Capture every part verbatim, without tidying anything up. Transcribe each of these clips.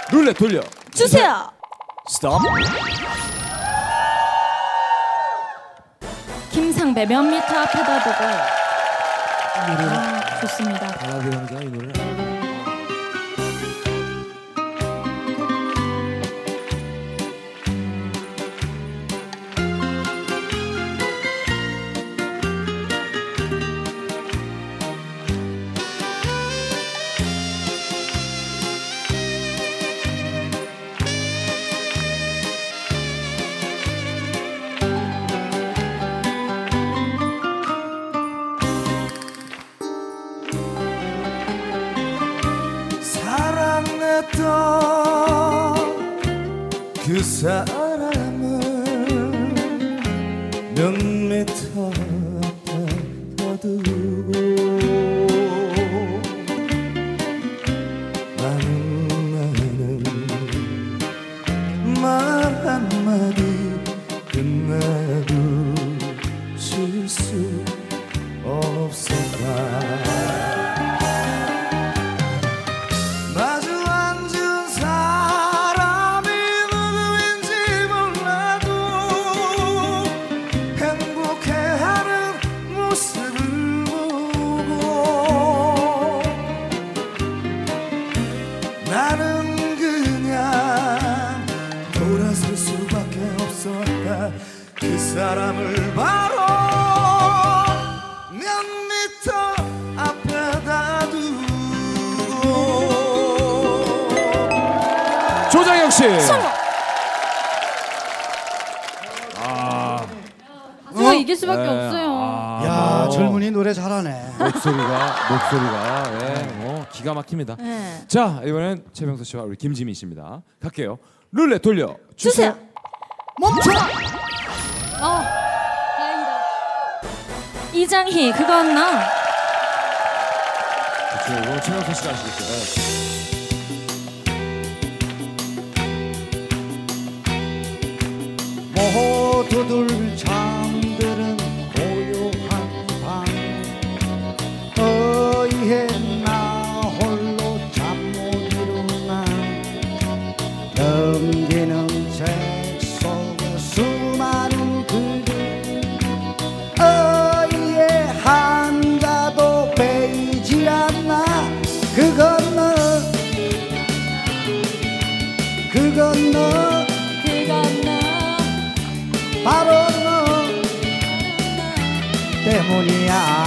룰렛 돌려 주세요. 스톱. 김상배 몇 미터 앞에다 두고. 아, 좋습니다. 발라드 형자 이 노래. 그 사람을 몇 미터 앞에 두고 나는 나는 말 한마디 끝내도 실수 없을까. 나는 그냥 돌아설 수밖에 없었다. 그 사람을 바로 몇 미터 앞에다 두고. 조장혁 씨. 성공. 아, 어? 이길 수밖에 네. 없어요. 아, 야, 뭐. 젊은이 노래 잘하네. 목소리가 목소리가 예, 뭐 기가 막힙니다. 네. 자, 이번엔 최병서 씨와 우리 김지민 씨입니다. 갈게요. 룰렛 돌려 주세요. 멈춰. 어, 다행이다. 이장희 그건 나. 그렇죠. 이거 최병서 씨가 아시겠죠. 예. 모두들 잠들은 고요한 밤 어이해 나 홀로 잠 못 이루나 넘기는 책 속에 수많은 글들 어이해 한자도 베이지 않나. 그건 너 그건 너 그건 나. 바로 너 때문이야.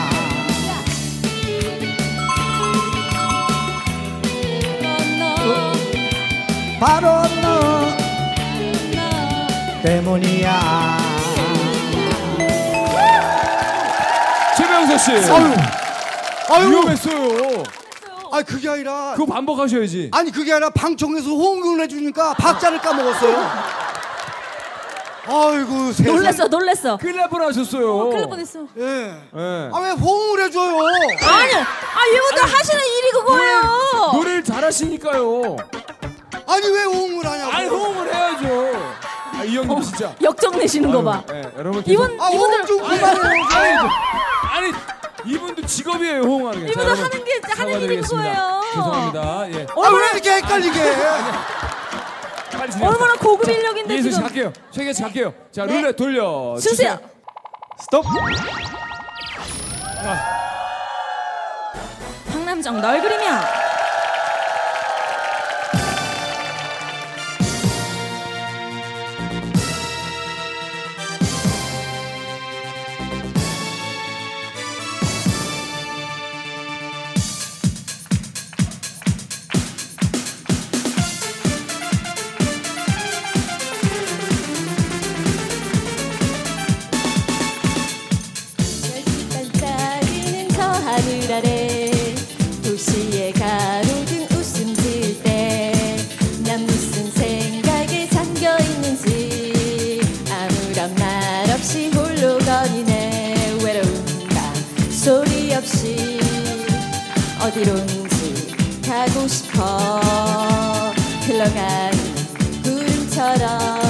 그건 너. 바로 너 때문이야. 최병서 씨. 아유, 아유, 위험했어요. 아 그게 아니라 그거 반복하셔야지. 아니 그게 아니라 방청에서 호응을 해주니까 박자를 까먹었어요. 아이고 세상. 놀랬어, 놀랬어. 큰일 날 뻔하셨어요. 큰일 뻔했어. 예. 예. 아 왜 호응을 해줘요? 아니, 아 이분들 하시는 일이 그거예요. 노래를 잘하시니까요. 아니 왜 호응을 하냐고. 아니 호응을 해야죠. 아, 이 형님 진짜. 역정 내시는 거 봐. 예, 여러분 계속- 이분 아 이분들 호응 좀 아니, 그만해요. 아니, 아니 이분도 직업이에요 호응하는 게. 자, 이분들 여러분, 하는 게 하는 사과드리겠습니다. 일인 거예요. 죄송합니다. 예. 아 왜 이렇게 헷갈리게 해? 빨리 진행. 얼마나 고급 인력인데 이혜수 씨 지금. 갈게요. 최계 씨 갈게요. 자 네. 룰렛 돌려 주세요. 스톱. 박남정 널 그리며. 반짝이는 저 하늘 아래 도시의 가로등 웃음 질 때 난 무슨 생각에 잠겨 있는지 아무런 말 없이 홀로 거니네 외로운 밤 소리 없이 어디론지 가고 싶어 흘러가는 구름처럼